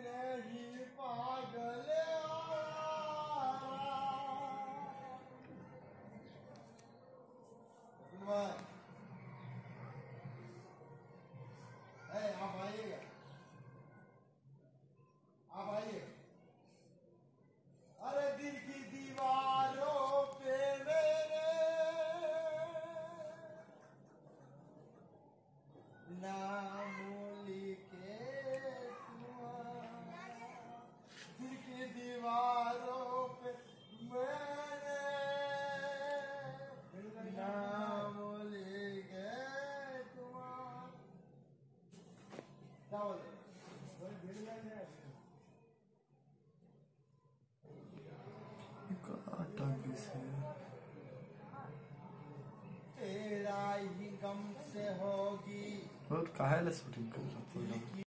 नहीं पागल आप आइएगा, आप आइए। अरे दिल की दीवारों पे मेरे नाम लिखे दिल की दीवारों पे मेरे नाम लिखे तेरा ही गम से होगी और काहे ले शूटिंग कर रहा